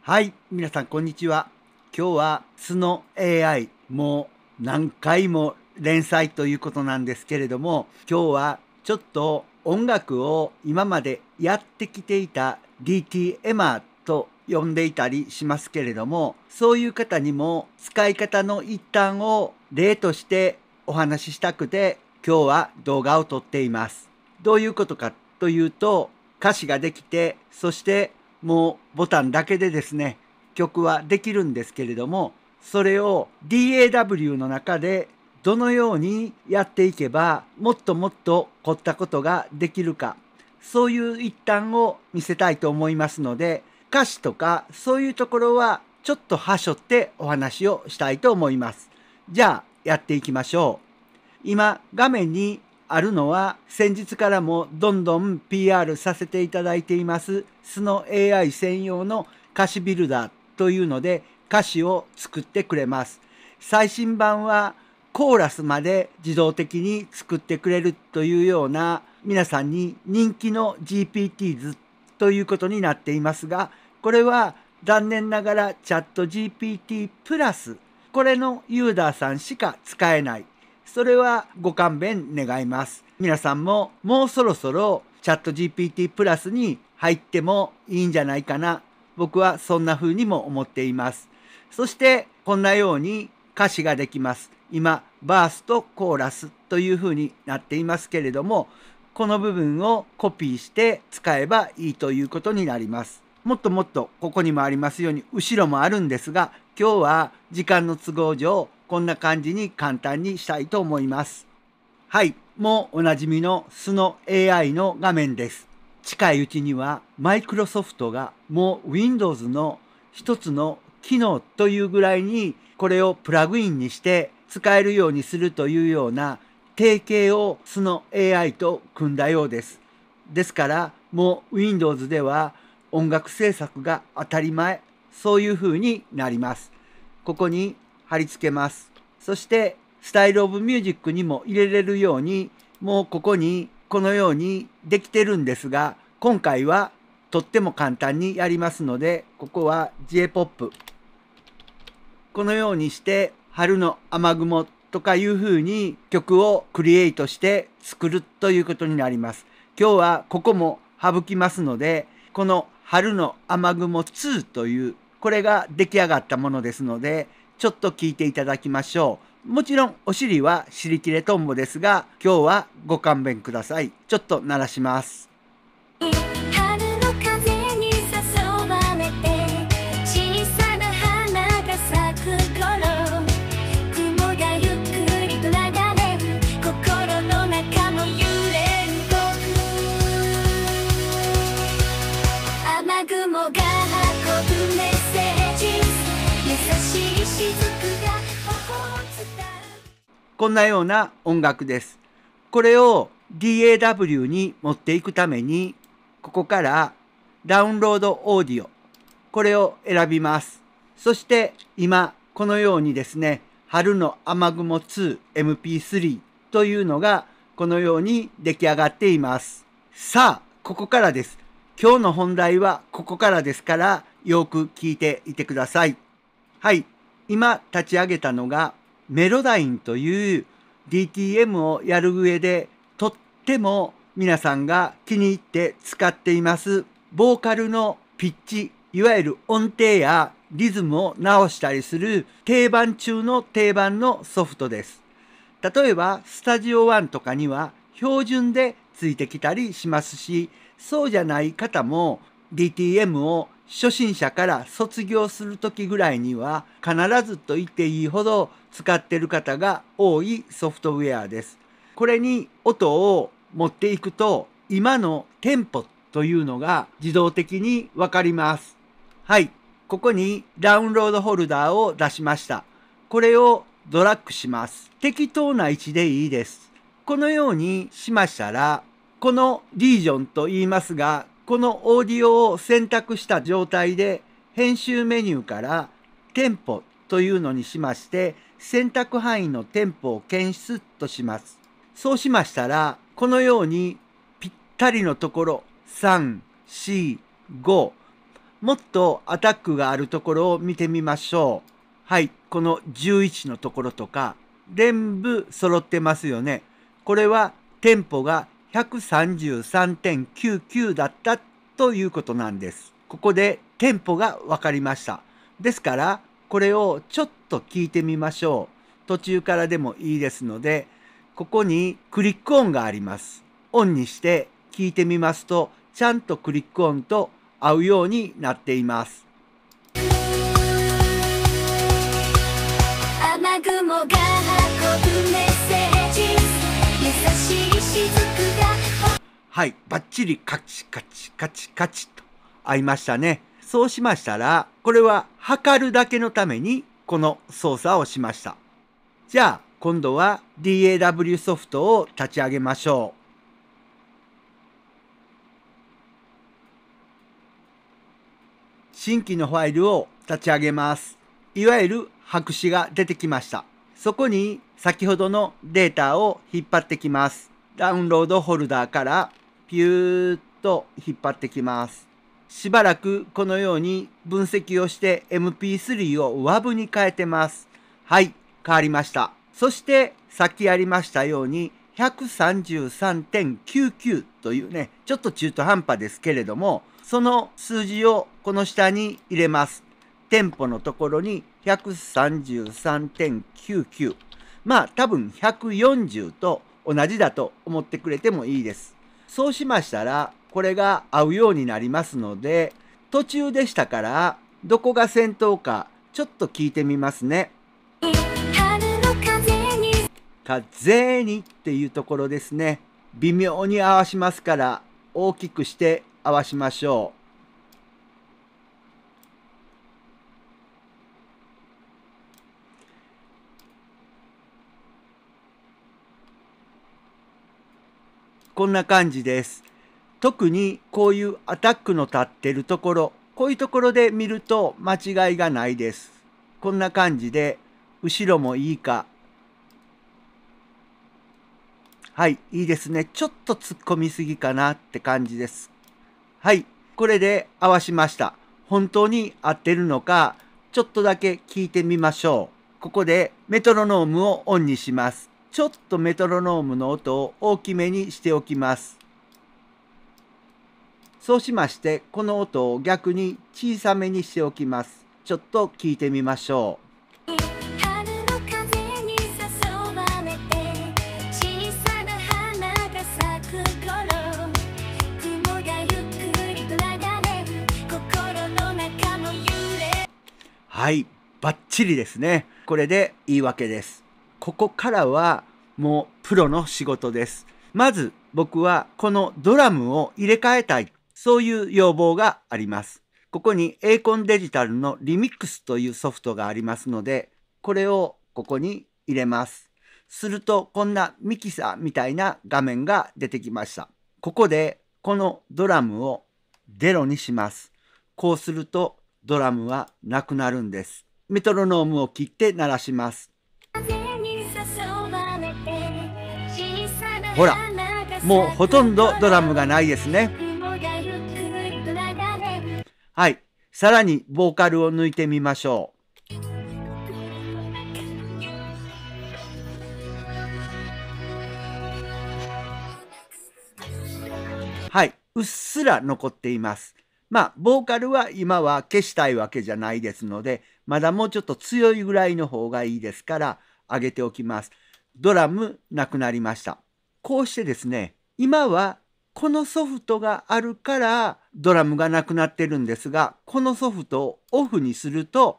はい、皆さんこんにちは。今日は素の AI、もう何回も連載ということなんですけれども、今日はちょっと音楽を今までやってきていた DTMer と呼んでいたりしますけれども、そういう方にも使い方の一端を例としてお話ししたくて、今日は動画を撮っています。どういうことかというと、歌詞ができて、そしてもうボタンだけでですね、曲はできるんですけれども、それを DAW の中でどのようにやっていけばもっともっと凝ったことができるか、そういう一端を見せたいと思いますので、歌詞とかそういうところはちょっとはしょってお話をしたいと思います。じゃあやっていきましょう。今画面にあるのは先日からもどんどん PR させていただいています素の AI 専用の歌詞ビルダーというので歌詞を作ってくれます。最新版はコーラスまで自動的に作ってくれるというような皆さんに人気の GPT 図ということになっていますが、これは残念ながらチャット GPT プラスこれのユーザーさんしか使えない。それはご勘弁願います。皆さんももうそろそろチャット GPT プラスに入ってもいいんじゃないかな。僕はそんな風にも思っています。そしてこんなように歌詞ができます。今バースとコーラスという風になっていますけれども、この部分をコピーして使えばいいということになります。もっともっとここにもありますように後ろもあるんですが、今日は時間の都合上こんな感じに簡単にしたいと思います。はい、もうおなじみの素の AI の画面です。近いうちにはマイクロソフトがもう Windows の一つの機能というぐらいにこれをプラグインにして使えるようにするというような提携を素の AI と組んだようです。ですからもう Windows では音楽制作が当たり前、そういう風になります。ここに貼り付けます。そしてスタイルオブミュージックにも入れれるようにもうここにこのようにできてるんですが、今回はとっても簡単にやりますので、ここは J-POP このようにして春の雨雲とかいうふうに曲をクリエイトして作るということになります。今日はここも省きますので、この春の雨雲2というこれが出来上がったものですので、ちょっと聞いていただきましょう。もちろんお尻は尻切れトンボですが、今日はご勘弁ください。ちょっと鳴らします。 春の風に誘われて小さな花が咲く頃、雲がゆっくりと流れる心の中も揺れる僕、雨雲が運ぶメッセージ、優しい雫が頬を伝う。 こんなような音楽です。これを DAW に持っていくために、ここからダウンロードオーディオ、これを選びます。そして今このようにですね、春の雨雲 2MP3 というのがこのように出来上がっています。さあ、ここからです。今日の本題はここからですから、よく聞いていてください。はい、今立ち上げたのがメロダインという DTM をやる上でとっても皆さんが気に入って使っていますボーカルのピッチ、いわゆる音程やリズムを直したりする定番中の定番のソフトです。例えばスタジオ1とかには標準でついてきたりしますし、そうじゃない方も DTM を初心者から卒業する時ぐらいには必ずと言っていいほど使っている方が多いソフトウェアです。これに音を持っていくと今のテンポというのが自動的にわかります。はい、ここにダウンロードホルダーを出しました。これをドラッグします。適当な位置でいいです。このようにしましたら、このリージョンと言いますが、このオーディオを選択した状態で編集メニューからテンポというのにしまして、選択範囲のテンポを検出とします。そうしましたら、このようにぴったりのところ3、4、5、 もっとアタックがあるところを見てみましょう。はい、この11のところとか、全部揃ってますよね。これはテンポが 133.99 だったということなんです。ここでテンポが分かりました。ですから、これをちょっと聞いてみましょう。途中からでもいいですので、ここにクリック音があります。オンにして聞いてみますと、ちゃんとクリック音と合うようになっています。 雨雲が運ぶメッセージ、優しい雫が。 はい、バッチリカチカチカチカチと合いましたね。そうしましたら、これは測るだけのためにこの操作をしました。じゃあ今度は DAW ソフトを立ち上げましょう。新規のファイルを立ち上げます。いわゆる白紙が出てきました。そこに先ほどのデータを引っ張ってきます。ダウンロードホルダーからピューッと引っ張ってきます。しばらくこのように分析をして MP3 を WAV に変えてます。はい、変わりました。そしてさっきやりましたように 133.99 というね、ちょっと中途半端ですけれども、その数字をこの下に入れます。テンポのところに 133.99。まあ多分140と同じだと思ってくれてもいいです。そうしましたら、これが合うようになりますので、途中でしたからどこが先頭かちょっと聞いてみますね。 春の風に。 風にっていうところですね。微妙に合わしますから大きくして合わしましょう。こんな感じです。特にこういうアタックの立ってるところ、こういうところで見ると間違いがないです。こんな感じで後ろもいいか。はい、いいですね。ちょっと突っ込みすぎかなって感じです。はい、これで合わしました。本当に合ってるのか、ちょっとだけ聞いてみましょう。ここでメトロノームをオンにします。ちょっとメトロノームの音を大きめにしておきます。そうしまして、この音を逆に小さめにしておきます。ちょっと聞いてみましょう。 春の風に誘われて小さな花が咲く頃、雲がゆっくりと流れる心の中の揺れ。 はい、バッチリですね。これでいいわけです。ここからはもうプロの仕事です。まず僕はこのドラムを入れ替えたい。そういう要望があります。ここに Acon デジタルのリミックスというソフトがありますので、これをここに入れます。するとこんなミキサーみたいな画面が出てきました。ここでこのドラムを0にします。こうするとドラムはなくなるんです。メトロノームを切って鳴らします。ほら、もうほとんどドラムがないですね。はい、さらにボーカルを抜いてみましょう。はい、うっすら残っています。まあ、ボーカルは今は消したいわけじゃないですので、まだもうちょっと強いぐらいの方がいいですから上げておきます。ドラムなくなりました。こうしてですね、今はこのソフトがあるからドラムがなくなってるんですが、このソフトをオフにすると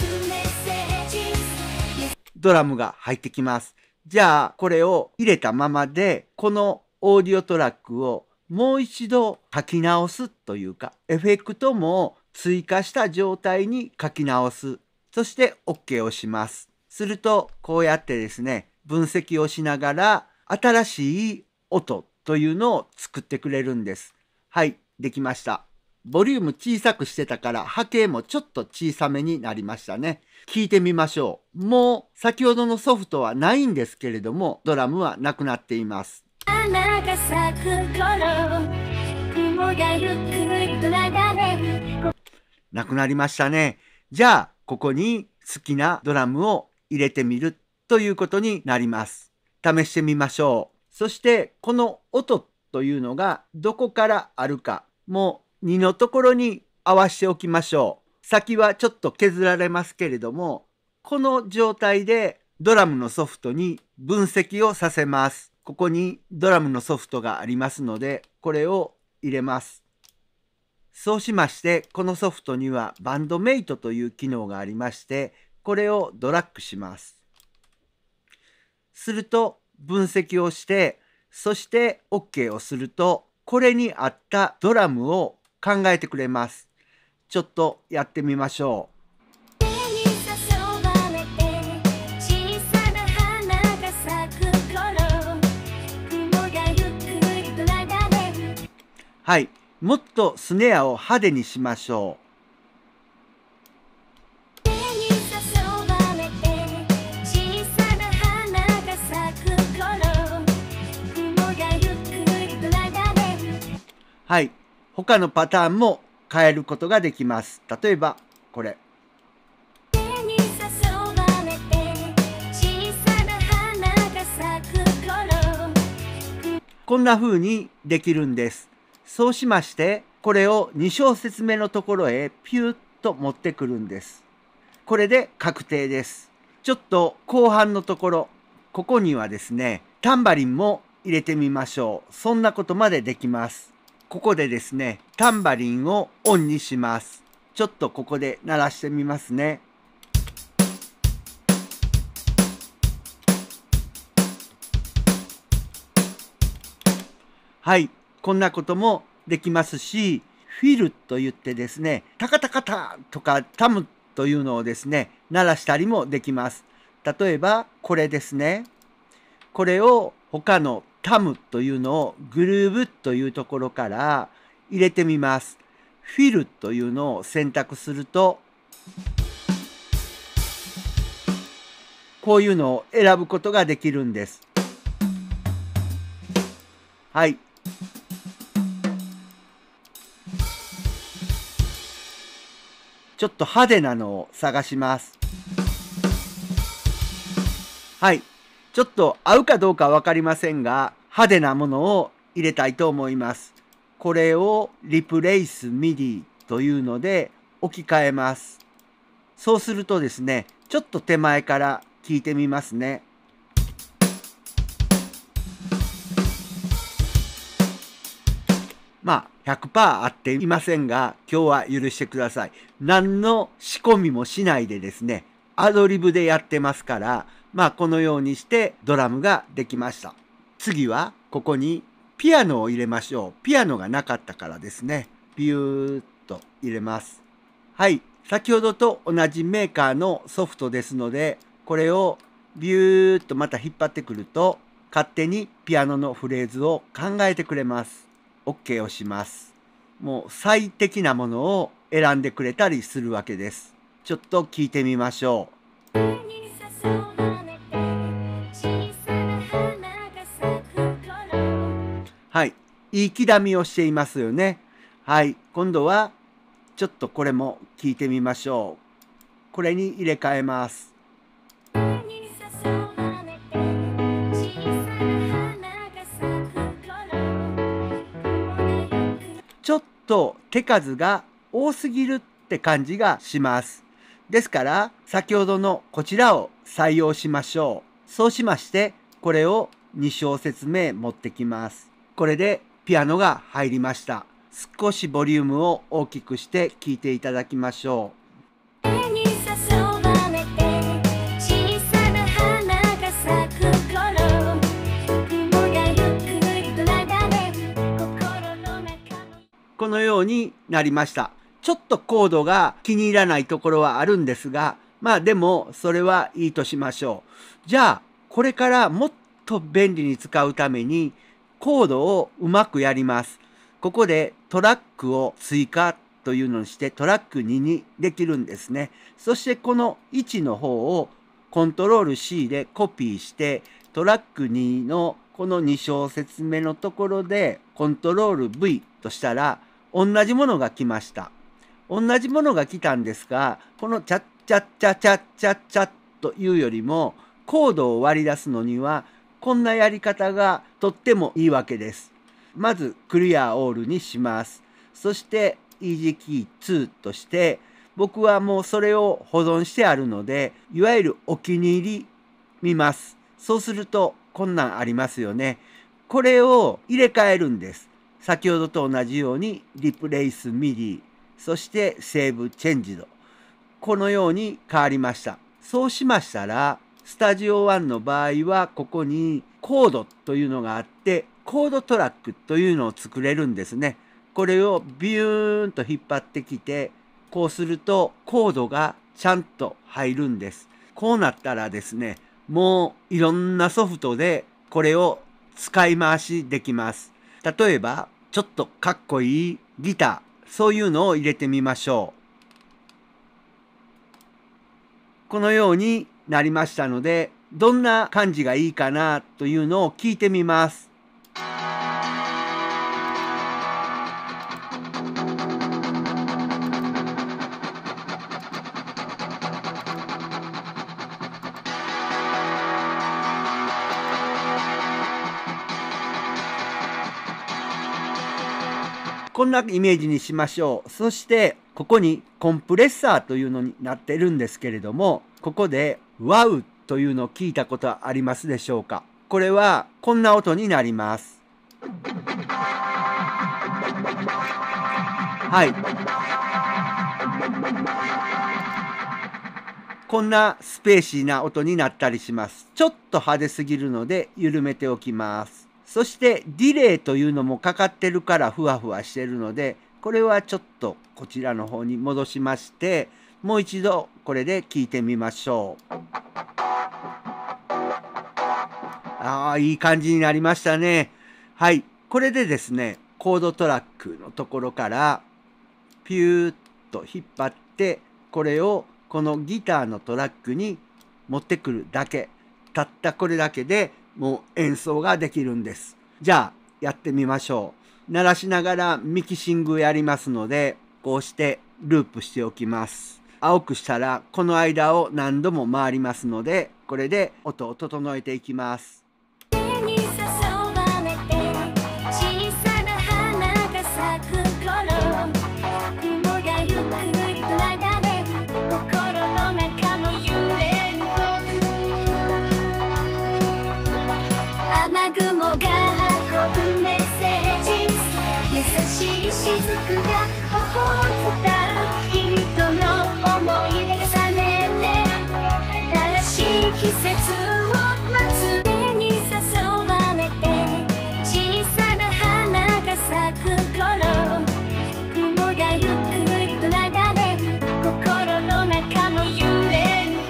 ドラムが入ってきます。じゃあこれを入れたままでこのオーディオトラックをもう一度書き直すというか、エフェクトも追加した状態に書き直す。そして OK をします。するとこうやってですね、分析をしながら新しい音というのを作ってくれるんです。はい、できました。ボリューム小さくしてたから波形もちょっと小さめになりましたね。聞いてみましょう。もう先ほどのソフトはないんですけれども、ドラムはなくなっています。 花が咲く頃、雲がゆっくりと流れる。 なくなりましたね。じゃあ、ここに好きなドラムを入れてみるということになります。試してみましょう。そして、この音というのがどこからあるか、もう2のところに合わせておきましょう。先はちょっと削られますけれども、この状態でドラムのソフトに分析をさせます。ここにドラムのソフトがありますので、これを入れます。そうしまして、このソフトにはバンドメイトという機能がありまして、これをドラッグします。すると分析をして、そして OK をすると、これに合ったドラムを考えてくれます。ちょっとやってみましょう。はい、もっとスネアを派手にしましょう。はい、他のパターンも変えることができます。例えばこれ。こんな風にできるんです。そうしまして、これを2小節目のところへピュッと持ってくるんです。これで確定です。ちょっと後半のところ、ここにはですね、タンバリンも入れてみましょう。そんなことまでできます。ここでですね、タンバリンをオンにします。ちょっとここで鳴らしてみますね。はい、こんなこともできますし、フィルと言ってですね、タカタカタとかタムというのをですね、鳴らしたりもできます。例えばこれですね。これを他のタムというのをグルーブというところから入れてみます。フィルというのを選択すると、こういうのを選ぶことができるんです。はい。ちょっと派手なのを探します。はい。ちょっと合うかどうかわかりませんが、派手なものを入れたいと思います。これをリプレイスミディというので置き換えます。そうするとですね、ちょっと手前から聞いてみますね。まあ 100% 合っていませんが、今日は許してください。何の仕込みもしないでですね、アドリブでやってますから、まあこのようにしてドラムができました。次はここにピアノを入れましょう。ピアノがなかったからですね。ピューッと入れます。はい。先ほどと同じメーカーのソフトですので、これをビューッとまた引っ張ってくると、勝手にピアノのフレーズを考えてくれます。OK をします。もう最適なものを選んでくれたりするわけです。ちょっと聞いてみましょう。はい。いい刻みをしていますよね。はい。今度はちょっとこれも聞いてみましょう。これに入れ替えます。ちょっと手数が多すぎるって感じがします。ですから先ほどのこちらを採用しましょう。そうしましてこれを2小節目持ってきます。これでピアノが入りました。少しボリュームを大きくして聴いていただきましょう。このようになりました。ちょっとコードが気に入らないところはあるんですが、まあでもそれはいいとしましょう。じゃあこれからもっと便利に使うためにコードをうまくやります。ここでトラックを追加というのにしてトラック2にできるんですね。そしてこの1の方をコントロール C でコピーしてトラック2のこの2小節目のところでコントロール V としたら同じものが来ました。 同じものが来たんですが、このチャッチャッチャチャッチャッチャッというよりも、コードを割り出すのには、こんなやり方がとってもいいわけです。まず、クリアオールにします。そして、イージーキー2として、僕はもうそれを保存してあるので、いわゆるお気に入り見ます。そうすると、こんなんありますよね。これを入れ替えるんです。先ほどと同じように、リプレイスミディ、そしてセーブチェンジド。このように変わりました。そうしましたら、スタジオ1の場合は、ここにコードというのがあって、コードトラックというのを作れるんですね。これをビューンと引っ張ってきて、こうするとコードがちゃんと入るんです。こうなったらですね、もういろんなソフトでこれを使い回しできます。例えば、ちょっとかっこいいギター、そういうのを入れてみましょう。このようになりましたので、どんな感じがいいかなというのを聞いてみます。こんなイメージにしましょう。そして、ここにコンプレッサーというのになってるんですけれども、ここで WOW というのを聞いたことはありますでしょうか。これはこんな音になります。はい。こんなスペーシーな音になったりします。ちょっと派手すぎるので緩めておきます。そしてディレイというのもかかってるからふわふわしてるので、これはちょっとこちらの方に戻しまして、もう一度これで聞いてみましょう。いい感じになりましたね。はい。これでですね、コードトラックのところからピューッと引っ張って、これをこのギターのトラックに持ってくるだけ。たったこれだけでもう演奏ができるんです。じゃあやってみましょう。鳴らしながらミキシングやりますので、こうしてループしておきます。青くしたらこの間を何度も回りますので、これで音を整えていきます。 手に誘われて小さな花が咲く頃、雲がゆっくりと流れる心の中の揺れる雨雲が運ぶメッセージ、優しい雫が頬を伝う人の思い出が重ねて新しい季節を待つ。手に誘われて小さな花が咲く頃、雲がゆっくりと流れる心の中の揺れる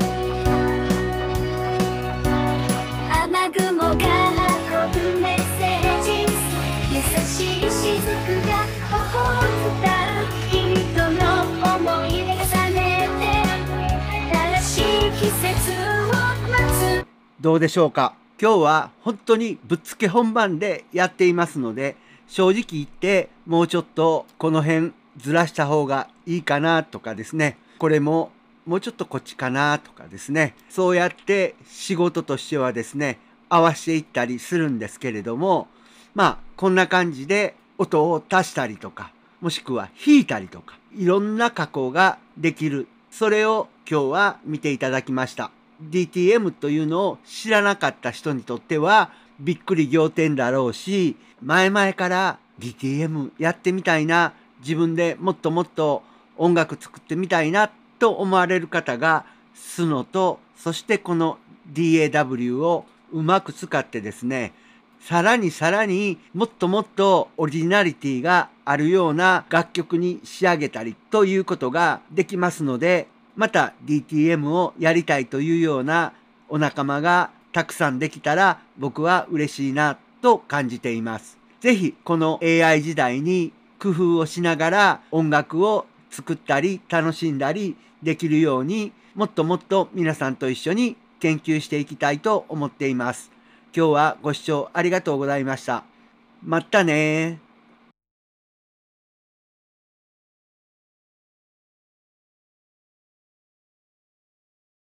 雨雲が運ぶメッセージ、優しい雫が頬を伝う人の思い出が重ねて新しい季節を待つ。 どうでしょうか。今日は本当にぶっつけ本番でやっていますので、正直言ってもうちょっとこの辺ずらした方がいいかなとかですね、これももうちょっとこっちかなとかですね、そうやって仕事としてはですね、合わせていったりするんですけれども、こんな感じで音を足したりとか、もしくは弾いたりとか、いろんな加工ができる。それを今日は見ていただきました。DTM というのを知らなかった人にとってはびっくり仰天だろうし、前々から DTM やってみたいな、自分でもっともっと音楽作ってみたいなと思われる方が、スノとそしてこの DAW をうまく使ってですね、さらにもっともっとオリジナリティがあるような楽曲に仕上げたりということができますので、また DTM をやりたいというようなお仲間がたくさんできたら僕は嬉しいなと感じています。ぜひこの AI 時代に工夫をしながら音楽を作ったり楽しんだりできるように、もっともっと皆さんと一緒に研究していきたいと思っています。今日はご視聴ありがとうございました。またね。